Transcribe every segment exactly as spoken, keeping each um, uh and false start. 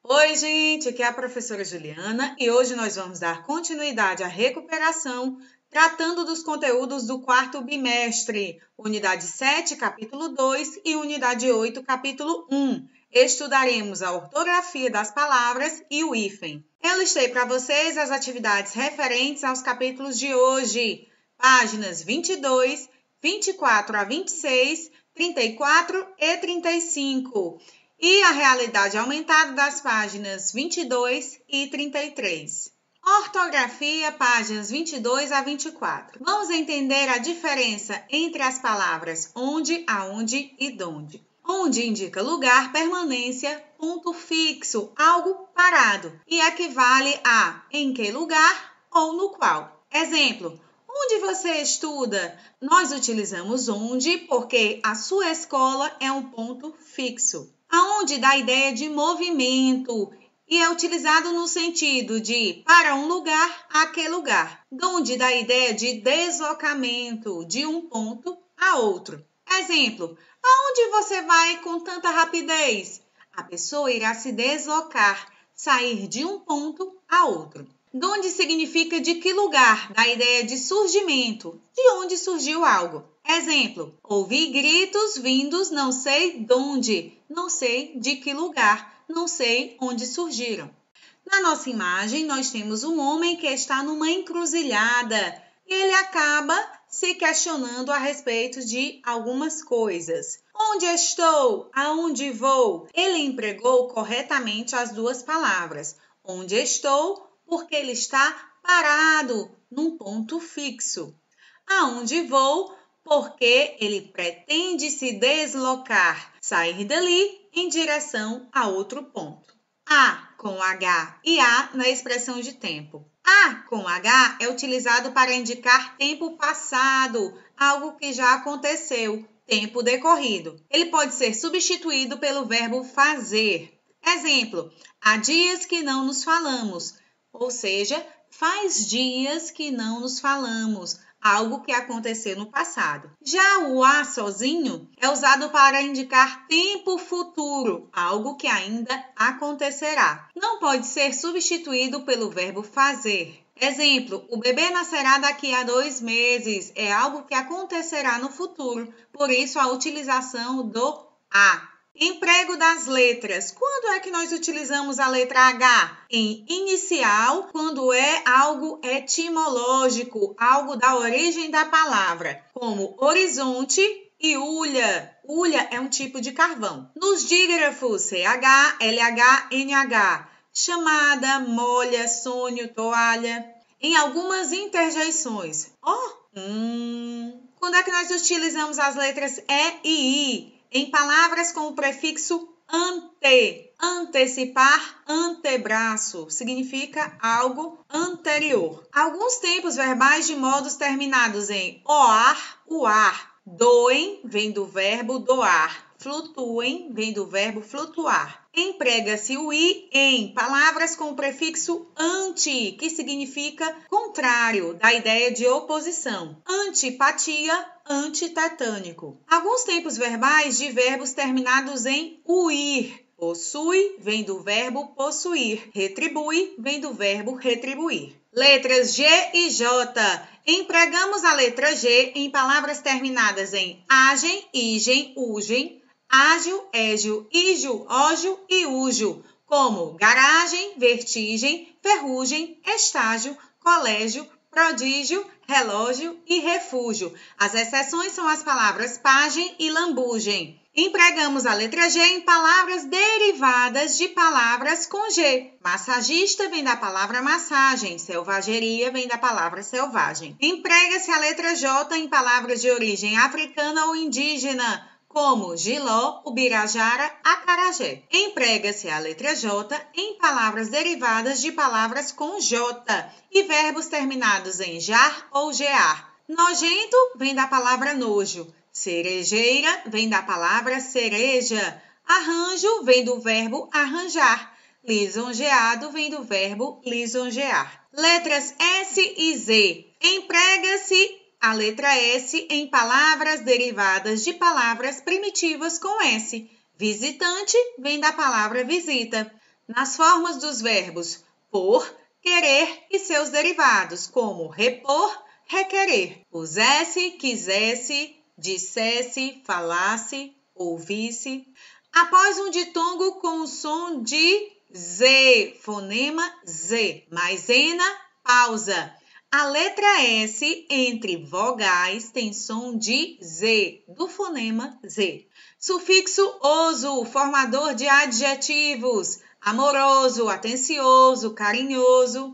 Oi, gente, aqui é a professora Juliana e hoje nós vamos dar continuidade à recuperação, tratando dos conteúdos do quarto bimestre, unidade sete, capítulo dois e unidade oito, capítulo um. Estudaremos a ortografia das palavras e o hífen. Eu listei para vocês as atividades referentes aos capítulos de hoje, páginas vinte e dois, vinte e quatro a vinte e seis, trinta e quatro e trinta e cinco. E a realidade aumentada das páginas vinte e dois e trinta e três. Ortografia, páginas vinte e dois a vinte e quatro. Vamos entender a diferença entre as palavras onde, aonde e donde. Onde indica lugar, permanência, ponto fixo, algo parado, e equivale a em que lugar ou no qual. Exemplo: onde você estuda? Nós utilizamos onde porque a sua escola é um ponto fixo. Aonde dá a ideia de movimento e é utilizado no sentido de para um lugar, a que lugar. Donde dá a ideia de deslocamento de um ponto a outro. Exemplo: aonde você vai com tanta rapidez? A pessoa irá se deslocar, sair de um ponto a outro. Donde significa de que lugar, dá a ideia de surgimento, de onde surgiu algo. Exemplo: ouvi gritos vindos não sei donde, não sei de que lugar, não sei onde surgiram. Na nossa imagem, nós temos um homem que está numa encruzilhada e ele acaba se questionando a respeito de algumas coisas. Onde estou? Aonde vou? Ele empregou corretamente as duas palavras. Onde estou? Porque ele está parado num ponto fixo. Aonde vou? Porque ele pretende se deslocar, sair dali em direção a outro ponto. A com H e A na expressão de tempo. A com H é utilizado para indicar tempo passado, algo que já aconteceu, tempo decorrido. Ele pode ser substituído pelo verbo fazer. Exemplo: há dias que não nos falamos, ou seja, faz dias que não nos falamos, algo que aconteceu no passado. Já o a sozinho é usado para indicar tempo futuro, algo que ainda acontecerá. Não pode ser substituído pelo verbo fazer. Exemplo: o bebê nascerá daqui a dois meses, é algo que acontecerá no futuro, por isso a utilização do a. Emprego das letras. Quando é que nós utilizamos a letra H? Em inicial, quando é algo etimológico, algo da origem da palavra, como horizonte e ulha. Ulha é um tipo de carvão. Nos dígrafos, C H, L H, N H, chamada, molha, sonho, toalha. Em algumas interjeições, ó, oh, hum. Quando é que nós utilizamos as letras E e I? Em palavras com o prefixo ante. Antecipar, antebraço, significa algo anterior. Alguns tempos verbais de modos terminados em oar, uar. Doem vem do verbo doar. Flutuem vem do verbo flutuar. Emprega-se o i em palavras com o prefixo ante, que significa contrário, da ideia de oposição. Antipatia, antitetânico. Alguns tempos verbais de verbos terminados em uir. Possui vem do verbo possuir. Retribui vem do verbo retribuir. Letras G e J. Empregamos a letra G em palavras terminadas em agem, igem, ugem, ágil, égio, ígio, ógio e úgio, como garagem, vertigem, ferrugem, estágio, colégio, prodígio, relógio e refúgio. As exceções são as palavras pagem e lambugem. Empregamos a letra G em palavras derivadas de palavras com G. Massagista vem da palavra massagem, selvageria vem da palavra selvagem. Emprega-se a letra J em palavras de origem africana ou indígena, como Giló, Ubirajara, Acarajé. Emprega-se a letra J em palavras derivadas de palavras com J e verbos terminados em jar ou gear. Nojento vem da palavra nojo. Cerejeira vem da palavra cereja. Arranjo vem do verbo arranjar. Lisonjeado vem do verbo lisonjear. Letras S e Z. Emprega-se a letra S em palavras derivadas de palavras primitivas com S. Visitante vem da palavra visita. nas formas dos verbos por, querer e seus derivados, como repor, requerer, pusesse, quisesse, dissesse, falasse, ouvisse. Após um ditongo com o som de Z, fonema Z, maisena, pausa. A letra S entre vogais tem som de Z, do fonema Z. Sufixo oso, formador de adjetivos, amoroso, atencioso, carinhoso.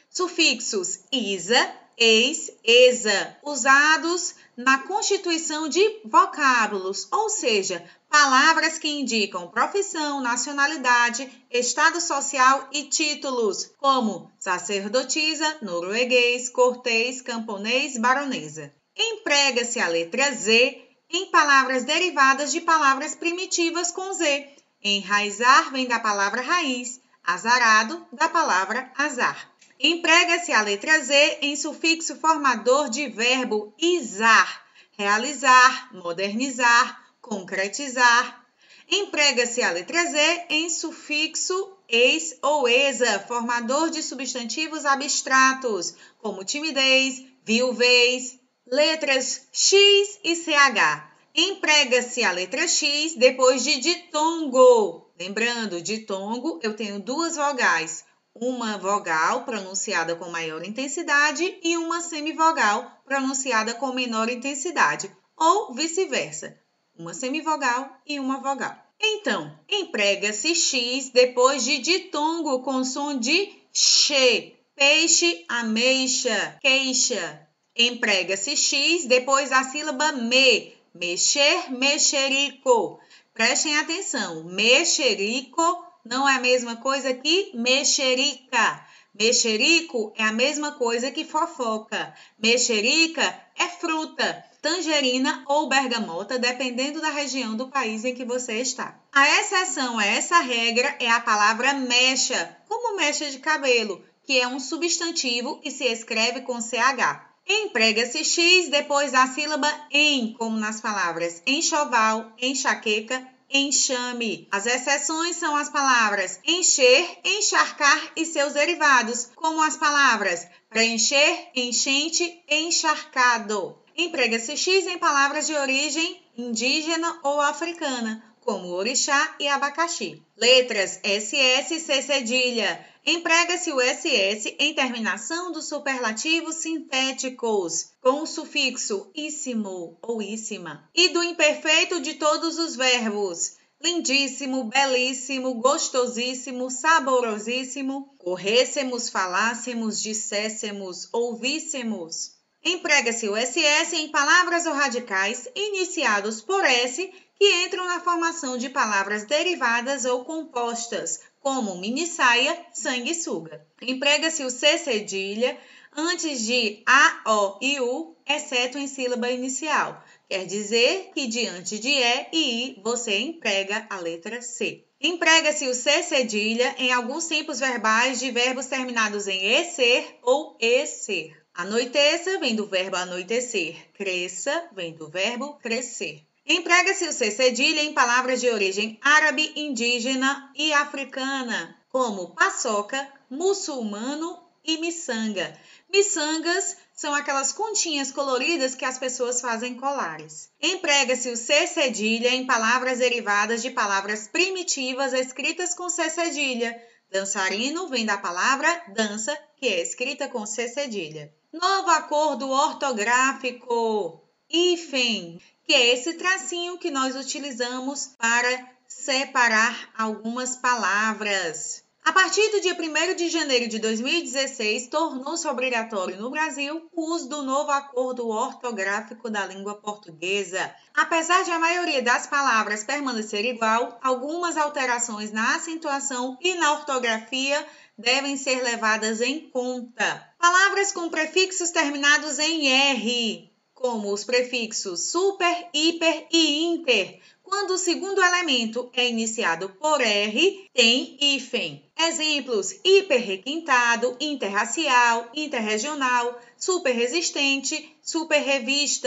Sufixos isa, eis, exa, usados na constituição de vocábulos, ou seja, palavras que indicam profissão, nacionalidade, estado social e títulos, como sacerdotisa, norueguês, cortês, camponês, baronesa. Emprega-se a letra Z em palavras derivadas de palavras primitivas com Z. Enraizar vem da palavra raiz, azarado da palavra azar. Emprega-se a letra Z em sufixo formador de verbo izar, realizar, modernizar, concretizar. Emprega-se a letra Z em sufixo eis ou exa, formador de substantivos abstratos, como timidez, viuvez. Letras X e C H. Emprega-se a letra X depois de ditongo. Lembrando, ditongo eu tenho duas vogais. Uma vogal pronunciada com maior intensidade e uma semivogal pronunciada com menor intensidade, ou vice-versa, uma semivogal e uma vogal. Então, emprega-se X depois de ditongo com som de che, peixe, ameixa, queixa. Emprega-se X depois da sílaba me, mexer, mexerico. Prestem atenção, mexerico não é a mesma coisa que mexerica. Mexerico é a mesma coisa que fofoca. Mexerica é fruta, tangerina ou bergamota, dependendo da região do país em que você está. A exceção a essa regra é a palavra mecha, como mecha de cabelo, que é um substantivo e se escreve com C H. Emprega-se X depois da sílaba em, como nas palavras enxoval, enxaqueca, enxame. As exceções são as palavras encher, encharcar e seus derivados, como as palavras preencher, enchente, encharcado. Emprega-se X em palavras de origem indígena ou africana, como orixá e abacaxi. Letras S S e C cedilha. Emprega-se o S S em terminação dos superlativos sintéticos, com o sufixo íssimo ou íssima, e do imperfeito de todos os verbos, lindíssimo, belíssimo, gostosíssimo, saborosíssimo, corrêssemos, falássemos, disséssemos, ouvíssemos. Emprega-se o S S em palavras ou radicais iniciados por S que entram na formação de palavras derivadas ou compostas, como minissaia, sanguessuga. Emprega-se o C cedilha antes de A, O e U, exceto em sílaba inicial. Quer dizer que diante de E e I você emprega a letra C. Emprega-se o C cedilha em alguns tempos verbais de verbos terminados em ecer ou ecer. Anoiteça vem do verbo anoitecer. Cresça vem do verbo crescer. Emprega-se o C cedilha em palavras de origem árabe, indígena e africana, como paçoca, muçulmano e miçanga. Miçangas são aquelas continhas coloridas que as pessoas fazem colares. Emprega-se o C cedilha em palavras derivadas de palavras primitivas escritas com C cedilha. Dançarino vem da palavra dança, que é escrita com C cedilha. Novo acordo ortográfico, hífen, que é esse tracinho que nós utilizamos para separar algumas palavras. A partir do dia primeiro de janeiro de dois mil e dezesseis, tornou-se obrigatório no Brasil o uso do novo acordo ortográfico da língua portuguesa. Apesar de a maioria das palavras permanecer igual, algumas alterações na acentuação e na ortografia devem ser levadas em conta. Palavras com prefixos terminados em R, como os prefixos super, hiper e inter. Quando o segundo elemento é iniciado por R, tem hífen. Exemplos: hiperrequintado, interracial, interregional, superresistente, superrevista.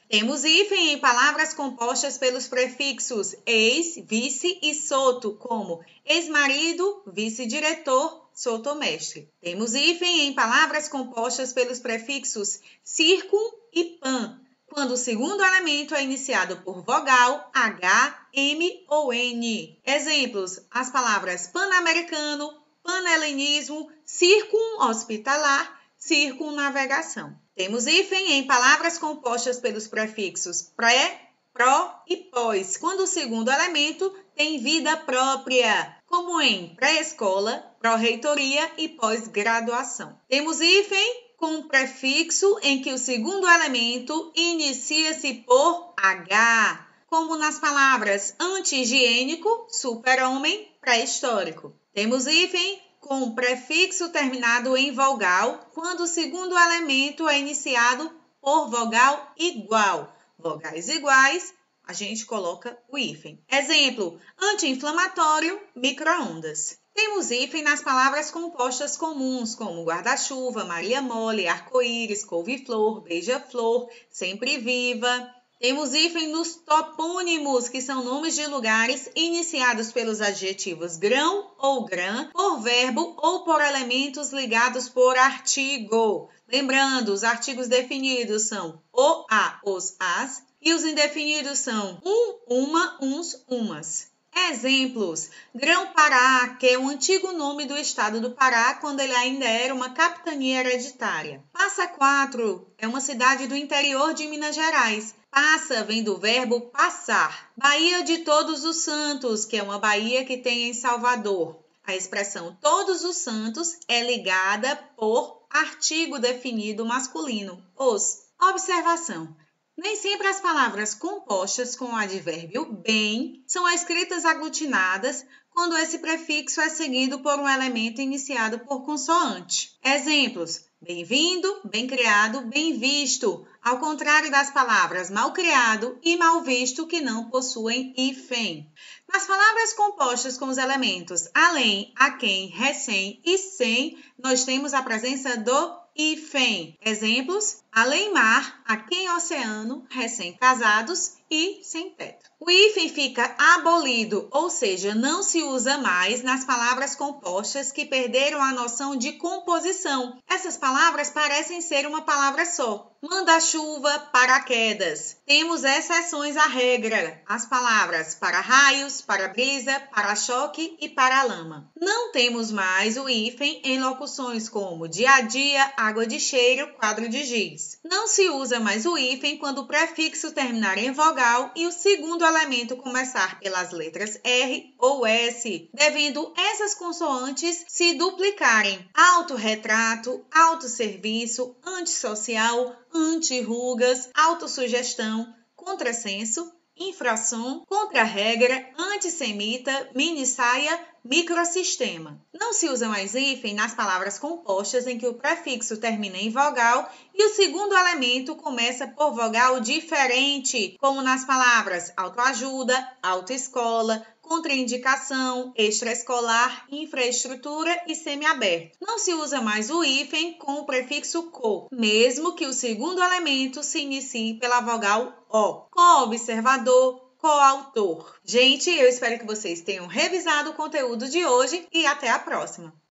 Temos hífen em palavras compostas pelos prefixos ex, vice e soto, como ex-marido, vice-diretor, sotomestre. Temos hífen em palavras compostas pelos prefixos circum e pan, quando o segundo elemento é iniciado por vogal, H, M ou N. Exemplos: as palavras pan-americano, panhelenismo, circum-hospitalar, circunnavegação. Temos hífen em palavras compostas pelos prefixos pré, pró e pós, quando o segundo elemento tem vida própria, como em pré-escola, pró-reitoria e pós-graduação. Temos hífen com prefixo em que o segundo elemento inicia-se por H, como nas palavras anti-higiênico, super-homem, pré-histórico. Temos hífen com prefixo terminado em vogal, quando o segundo elemento é iniciado por vogal igual. Vogais iguais, a gente coloca o hífen. Exemplo: anti-inflamatório, micro-ondas. Temos hífen nas palavras compostas comuns, como guarda-chuva, Maria Mole, arco-íris, couve-flor, beija-flor, sempre viva. Temos hífen nos topônimos, que são nomes de lugares iniciados pelos adjetivos grão ou grã, por verbo ou por elementos ligados por artigo. Lembrando, os artigos definidos são o, a, os, as, e os indefinidos são um, uma, uns, umas. Exemplos: Grão-Pará, que é o antigo nome do estado do Pará quando ele ainda era uma capitania hereditária. Passa Quatro é uma cidade do interior de Minas Gerais. Passa vem do verbo passar. Baía de Todos os Santos, que é uma baía que tem em Salvador. A expressão Todos os Santos é ligada por artigo definido masculino, os. Observação: nem sempre as palavras compostas com o advérbio bem são escritas aglutinadas quando esse prefixo é seguido por um elemento iniciado por consoante. Exemplos: bem-vindo, bem-criado, bem-visto, ao contrário das palavras mal-criado e mal-visto, que não possuem hífen. Nas palavras compostas com os elementos além, aquém, recém e sem, nós temos a presença do hífen. Exemplos: além-mar, aquém-oceano, recém-casados e sem-teto. O hífen fica abolido, ou seja, não se usa mais nas palavras compostas que perderam a noção de composição. Essas palavras parecem ser uma palavra só. Manda-chuva, paraquedas. Temos exceções à regra, as palavras para-raios, para-brisa, para-choque e para-lama. Não temos mais o hífen em locuções como dia-a-dia, água de cheiro, quadro de giz. Não se usa mais o hífen quando o prefixo terminar em vogal e o segundo elemento começar pelas letras R ou S, devendo essas consoantes se duplicarem. Autorretrato, autosserviço, antissocial, anti-rugas, autossugestão, contrassenso, infração, contra-regra, antissemita, mini-saia, microsistema. Não se usa mais hífen nas palavras compostas em que o prefixo termina em vogal e o segundo elemento começa por vogal diferente, como nas palavras autoajuda, autoescola, contraindicação, extraescolar, infraestrutura e semiaberto. Não se usa mais o hífen com o prefixo co, mesmo que o segundo elemento se inicie pela vogal o. Co-observador, coautor. Gente, eu espero que vocês tenham revisado o conteúdo de hoje e até a próxima!